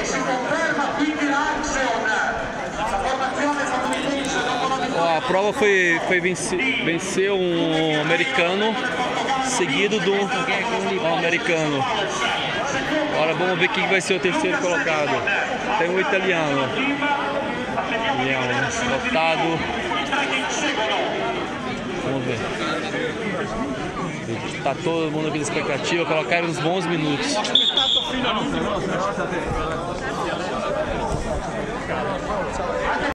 Ó, a prova foi vencer um americano seguido de um americano. Agora vamos ver quem vai ser o terceiro colocado. Tem um italiano. Lotado. Vamos ver. Tá todo mundo aqui na expectativa. Colocaram uns bons minutos.